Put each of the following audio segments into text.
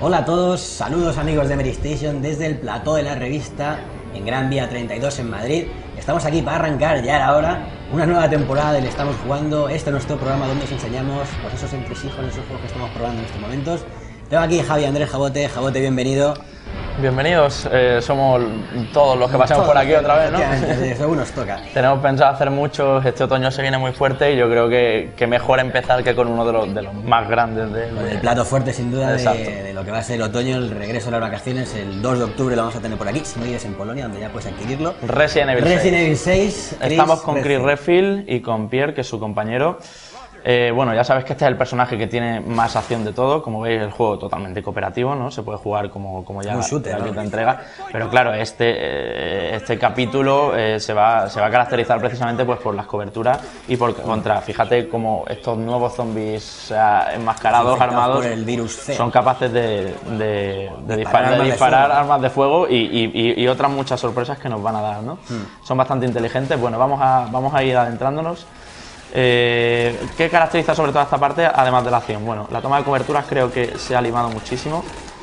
Hola a todos, saludos amigos de Meristation desde el plató de la revista en Gran Vía 32 en Madrid. Estamos aquí para arrancar ya ahora una nueva temporada del Estamos Jugando. Este es nuestro programa donde os enseñamos pues, esos entresijos, esos juegos que estamos probando en estos momentos. Tengo aquí Javi Andrés Jabote. Jabote, bienvenido. Bienvenidos, somos todos los que pasamos por aquí otra vez, ¿no? Según nos toca. Tenemos pensado hacer muchos, este otoño se viene muy fuerte y yo creo que mejor empezar que con uno de los más grandes. El plato fuerte sin duda de lo que va a ser el otoño, el regreso a las vacaciones, el 2 de octubre lo vamos a tener por aquí, si no vives en Polonia, donde ya puedes adquirirlo. Resident Evil 6. Chris Estamos con Chris Redfield. Redfield y con Pierre, que es su compañero. Bueno, ya sabes que este es el personaje que tiene más acción de todo. Como veis, el juego totalmente cooperativo, ¿no? Se puede jugar como ya un shooter, la ¿no? quinta entrega. Pero claro, este capítulo se va a caracterizar precisamente pues, por las coberturas y contra, fíjate cómo estos nuevos zombies enmascarados, armados, por el virus C. son capaces de disparar armas de fuego y otras muchas sorpresas que nos van a dar, ¿no? Son bastante inteligentes. Bueno, vamos a ir adentrándonos. ¿Qué caracteriza sobre toda esta parte, además de la acción? Bueno, la toma de coberturas creo que se ha limado muchísimo.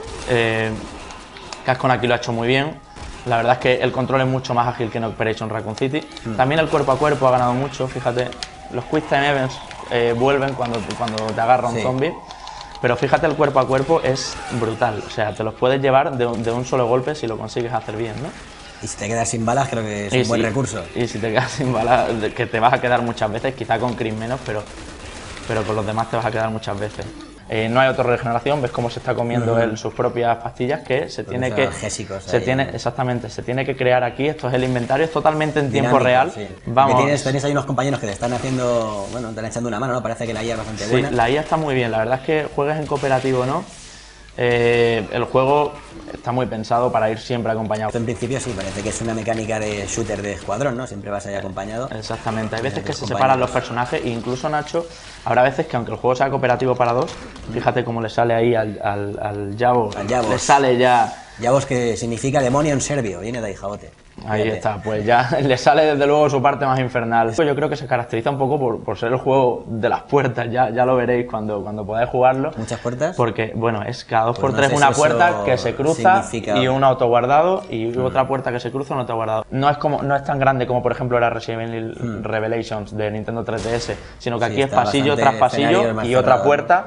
Capcom aquí lo ha hecho muy bien. La verdad es que el control es mucho más ágil que en Operation Raccoon City. También el cuerpo a cuerpo ha ganado mucho, fíjate. Los Quick Time Events vuelven cuando te agarra un zombie. Pero fíjate, el cuerpo a cuerpo es brutal. O sea, te los puedes llevar de un solo golpe si lo consigues hacer bien, ¿no? Y si te quedas sin balas, creo que es un buen recurso. Y si te quedas sin balas, que te vas a quedar muchas veces, quizá con Chris menos, pero con los demás te vas a quedar muchas veces. No hay autorregeneración, ves cómo se está comiendo él sus propias pastillas, que se tiene que... Exactamente, se tiene que crear aquí. Esto es el inventario, es totalmente en tiempo real. Sí. Vamos. Tenéis ahí unos compañeros que te están haciendo, bueno, te están echando una mano, ¿no? Parece que la IA es bastante buena. Sí, la IA está muy bien, la verdad es que juegues en cooperativo, ¿no? El juego está muy pensado para ir siempre acompañado. Esto en principio sí, parece que es una mecánica de shooter de escuadrón, ¿no? Siempre vas ahí acompañado. Exactamente, hay veces que se separan los personajes e incluso, Nacho, habrá veces que aunque el juego sea cooperativo para dos, fíjate cómo le sale ahí al Javos, le sale ya... Javos, que significa demonio en serbio, viene de ahí, Jabote. Ahí está, pues ya le sale desde luego su parte más infernal. Yo creo que se caracteriza un poco por ser el juego de las puertas, ya lo veréis cuando podáis jugarlo. ¿Muchas puertas? Porque, bueno, es cada 2x3 no sé una si puerta que se cruza significa... y un autoguardado y otra puerta que se cruza, un autoguardado. No es tan grande como por ejemplo era Resident Evil Revelations de Nintendo 3DS, sino que aquí es pasillo tras pasillo y otra puerta.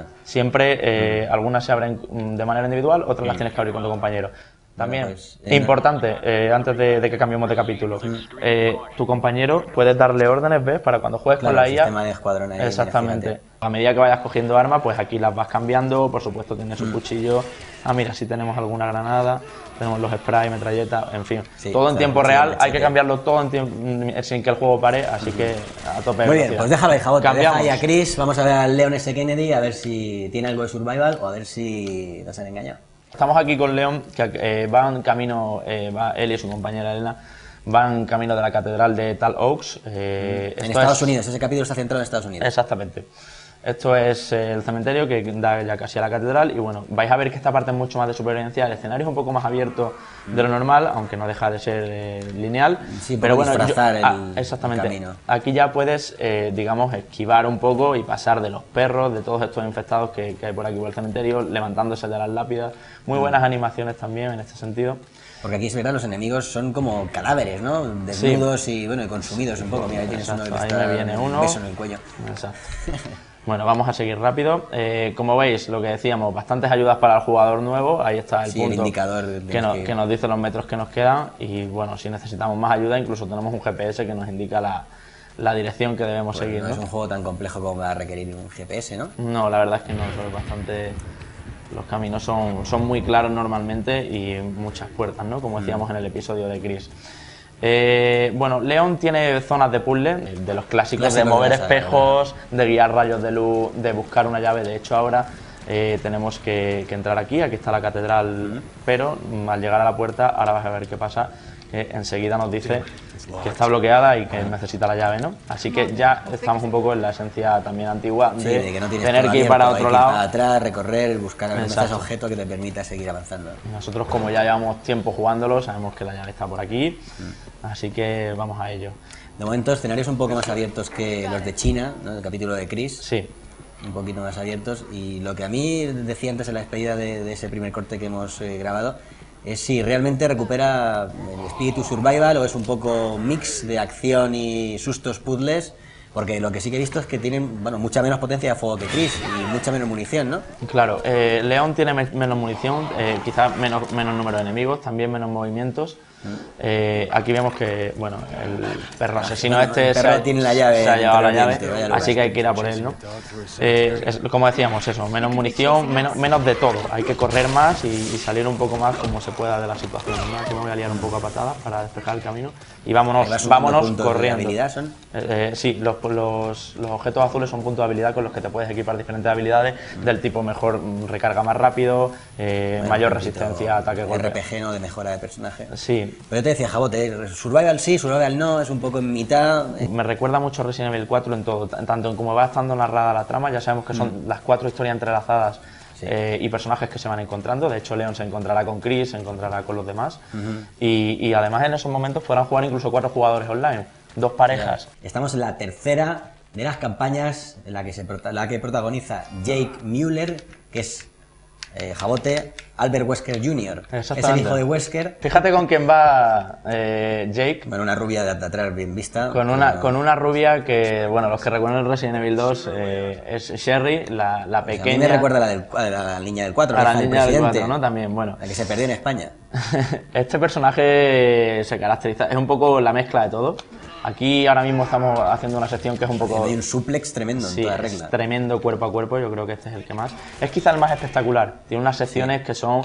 Siempre algunas se abren de manera individual, otras las tienes que abrir con tu compañero. También, pues, importante, antes de que cambiemos de capítulo, tu compañero puedes darle órdenes, ¿ves? Para cuando juegues con la IA. Sistema de escuadrón ahí, exactamente. A medida que vayas cogiendo armas, pues aquí las vas cambiando. Por supuesto, tienes un cuchillo. Ah, mira, si tenemos alguna granada, tenemos los sprays, metralletas, en fin. Todo en tiempo real, hay que cambiarlo todo sin que el juego pare, así que a tope. Muy bien, pues déjalo ahí, Jabote. Cambiamos. Deja ahí a Chris, vamos a ver al Leon S. Kennedy, a ver si tiene algo de survival o a ver si nos han engañado. Estamos aquí con Leon, que va en camino, él y su compañera Elena, van camino de la catedral de Tal Oaks. En Estados Unidos, ese capítulo está centrado en Estados Unidos. Exactamente. Esto es el cementerio que da ya casi a la catedral y bueno, vais a ver que esta parte es mucho más de supervivencia, el escenario es un poco más abierto de lo normal, aunque no deja de ser lineal. Sí, pero bueno, exactamente. El camino. Aquí ya puedes, digamos, esquivar un poco y pasar de los perros, de todos estos infectados que hay por aquí por el cementerio, levantándose de las lápidas. Muy buenas animaciones también en este sentido. Porque aquí es verdad, los enemigos son como cadáveres, ¿no? Desnudos y bueno, y consumidos un poco. Mira, ahí tienes uno que ahí está me viene un uno. beso en el cuello. Exacto. Bueno, vamos a seguir rápido. Como veis, lo que decíamos, bastantes ayudas para el jugador nuevo. Ahí está el punto, el indicador que nos dice los metros que nos quedan. Y bueno, si necesitamos más ayuda, incluso tenemos un GPS que nos indica la dirección que debemos seguir. No es un juego tan complejo como para requerir un GPS, ¿no? No, la verdad es que no, es bastante... Los caminos son muy claros normalmente y muchas puertas, ¿no? Como decíamos en el episodio de Chris. Bueno, Leon tiene zonas de puzzle, de los clásicos de mover espejos, de guiar rayos de luz, de buscar una llave. De hecho, ahora tenemos que entrar aquí está la catedral, pero al llegar a la puerta, ahora vas a ver qué pasa, que enseguida nos dice que está bloqueada y que necesita la llave, ¿no? Así que ya estamos un poco en la esencia también antigua de que no tener que ir para otro lado. Para atrás, recorrer, buscar algún objeto que te permita seguir avanzando. Nosotros, como ya llevamos tiempo jugándolo, sabemos que la llave está por aquí, así que vamos a ello. De momento, escenarios un poco más abiertos que los de China, ¿no? El capítulo de Chris. Sí. un poquito más abiertos. Y lo que a mí decía antes en la despedida de ese primer corte que hemos grabado es si realmente recupera el espíritu survival o es un poco mix de acción y sustos puzzles. Porque lo que sí que he visto es que tienen, bueno, mucha menos potencia de fuego que Chris y mucha menos munición, ¿no? Claro, Leon tiene menos munición, quizás menos número de enemigos, también menos movimientos. Aquí vemos que, bueno, el perro asesino tiene la llave, se ha llevado la llave, así que hay que ir a por él, ¿no? Como decíamos, eso, menos munición, menos de todo. Hay que correr más y salir un poco más como se pueda de la situación, ¿no? Aquí me voy a liar un poco a patadas para despejar el camino y vámonos corriendo. ¿De habilidad son? Sí, los objetos azules son puntos de habilidad con los que te puedes equipar diferentes habilidades del tipo mejor recarga más rápido, mayor resistencia a ataque golpe. RPG, ¿no? De mejora de personaje. Sí. Pero yo te decía, Jabote, survival sí, survival no, es un poco en mitad. Me recuerda mucho a Resident Evil 4 en todo, tanto en cómo va estando narrada la trama, ya sabemos que son las 4 historias entrelazadas. Sí. Y personajes que se van encontrando. De hecho, Leon se encontrará con Chris, se encontrará con los demás. Y además en esos momentos podrán jugar incluso 4 jugadores online, 2 parejas. Estamos en la tercera de las campañas en la que protagoniza Jake Mueller, que es Jabote, Albert Wesker Jr. Es el hijo de Wesker. Fíjate con quién va Jake. Bueno, una rubia de atrás bien vista. Con una rubia que, bueno, los que recuerdan el Resident Evil 2 es Sherry, la pequeña. Pues a mí me recuerda a la niña del 4. A la niña del 4, ¿no? También, bueno. La que se perdió en España. Este personaje se caracteriza, es un poco la mezcla de todo. Aquí ahora mismo estamos haciendo una sección que es un poco... Hay un suplex tremendo en toda regla. Es tremendo cuerpo a cuerpo, yo creo que este es el que más... Es quizá el más espectacular, tiene unas secciones que son,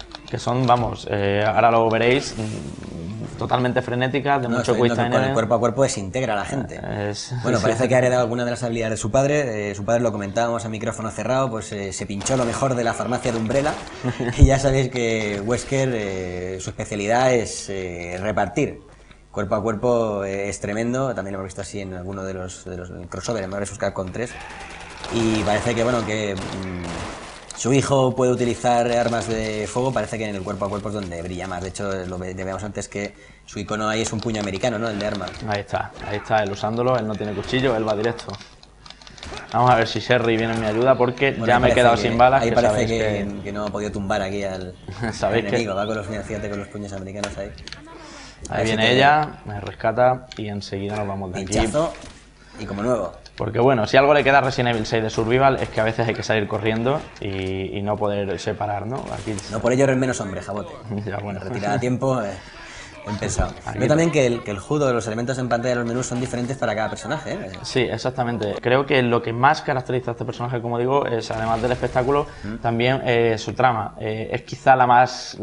vamos, ahora lo veréis, totalmente frenéticas, de mucho quick time. Con el cuerpo a cuerpo desintegra a la gente. Bueno, parece que ha heredado alguna de las habilidades de su padre. Su padre, lo comentábamos a micrófono cerrado, pues se pinchó lo mejor de la farmacia de Umbrella. Y ya sabéis que Wesker, su especialidad es repartir. Cuerpo a cuerpo es tremendo, también lo hemos visto así en alguno de los crossover, en Marvel vs. Capcom 3. Y parece que, bueno, que su hijo puede utilizar armas de fuego, parece que en el cuerpo a cuerpo es donde brilla más. De hecho, lo veíamos antes que su icono ahí es un puño americano, ¿no? El de arma. Ahí está, él usándolo, él no tiene cuchillo, él va directo. Vamos a ver si Sherry viene en mi ayuda porque ya me he quedado sin balas. Ahí parece que no ha podido tumbar aquí al enemigo, va con los puños americanos ahí. Ahí viene ella, me rescata y enseguida nos vamos de aquí. Pinchazo y como nuevo. Porque bueno, si algo le queda a Resident Evil 6 de Survival es que a veces hay que salir corriendo y no poder separar, ¿no? Aquí... No por ello eres menos hombre, Jabote. Ya, bueno. Retirada a tiempo, bien pensado. Yo también que el HUD, los elementos en pantalla de los menús son diferentes para cada personaje, ¿eh? Sí, exactamente. Creo que lo que más caracteriza a este personaje, como digo, es además del espectáculo, también su trama. Es quizá la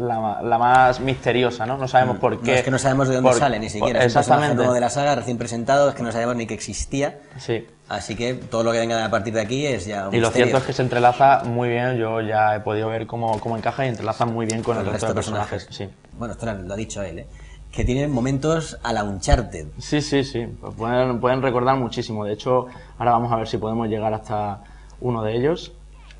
más misteriosa, ¿no? No sabemos por qué. No, es que no sabemos de dónde sale ni siquiera. Exactamente. Es un personaje de la saga, recién presentado, es que no sabemos ni que existía. Sí. Así que todo lo que venga a partir de aquí es ya un Y lo misterio. cierto es que se entrelaza muy bien, yo ya he podido ver cómo encaja y entrelaza muy bien con el resto de personajes. Sí. Bueno, esto lo ha dicho él, ¿eh? Que tienen momentos a la Uncharted. Sí. Pues pueden recordar muchísimo. De hecho, ahora vamos a ver si podemos llegar hasta uno de ellos.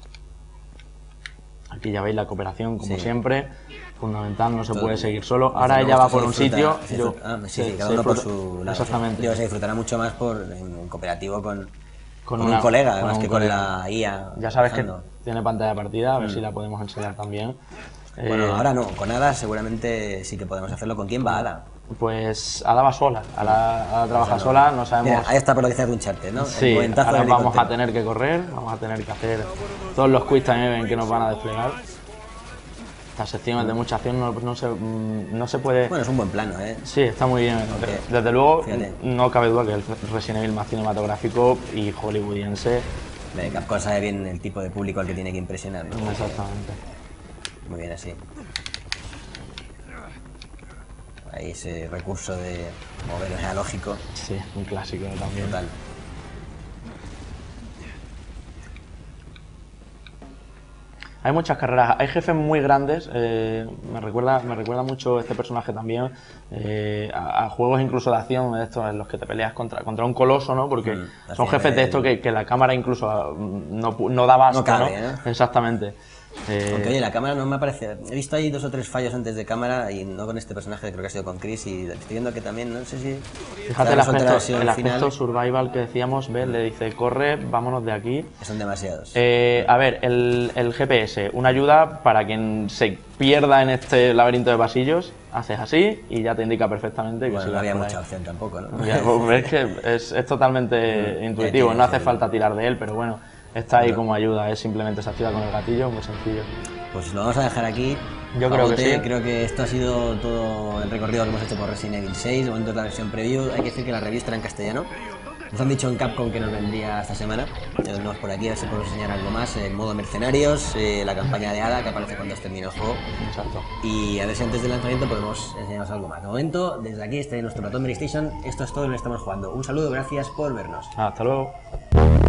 Aquí ya veis la cooperación, como siempre. Fundamental, no se puede seguir solo. Ahora ella va por un sitio. Cada uno por su lado. Exactamente. Se disfrutará mucho más en cooperativo con un colega, además que con la IA. Ya sabes que tiene pantalla partida, a ver si la podemos enseñar también. Bueno, ahora no, con Ada seguramente sí que podemos hacerlo. ¿Con quién va Ada? Pues Ada va sola, Ada trabaja sola, no sabemos... Mira, ahí está por lo que dice de Uncharted, ¿no? Sí, ahora vamos a tener que correr, vamos a tener que hacer todos los quick time events que nos van a desplegar. Estas secciones de mucha acción no se puede... Bueno, es un buen plano, ¿eh? Sí, está muy bien. Desde luego, no cabe duda que el Resident Evil más cinematográfico y hollywoodiense... Capcom sabe bien el tipo de público al que tiene que impresionar, ¿no? Exactamente. Muy bien así. Ahí ese recurso de mover analógico. Sí, un clásico también. Total. Hay muchas carreras, hay jefes muy grandes, me recuerda mucho este personaje también a juegos incluso de acción, de estos en los que te peleas contra un coloso, ¿no? Porque son jefes de esto que la cámara incluso no da abasto, no cabe, ¿no? Exactamente. Aunque oye, la cámara no me aparece. He visto ahí 2 o 3 fallos antes de cámara y no con este personaje, creo que ha sido con Chris. Y estoy viendo que también, no sé si. Fíjate el aspecto survival que decíamos, ¿ves? Le dice, corre, vámonos de aquí. Son demasiados. A ver, el GPS, una ayuda para quien se pierda en este laberinto de pasillos. Haces así y ya te indica perfectamente que bueno, no había mucha opción tampoco, ¿no? Ya, pues, es que es totalmente intuitivo, no hace falta tirar de él, pero bueno, está ahí como ayuda, es simplemente se activa con el gatillo, muy sencillo. Pues lo vamos a dejar aquí. Yo creo que sí. Creo que esto ha sido todo el recorrido que hemos hecho por Resident Evil 6. De momento es la versión preview. Hay que decir que la revista era en castellano. Nos han dicho en Capcom que nos vendría esta semana. Ya tenemos por aquí, a ver si podemos enseñar algo más. El modo mercenarios, la campaña de Ada, que aparece cuando termine el juego. Exacto. Y a ver si antes del lanzamiento podemos enseñaros algo más. De momento, desde aquí, este es nuestro Platón Station. Esto es todo lo que estamos jugando. Un saludo, gracias por vernos. Hasta luego.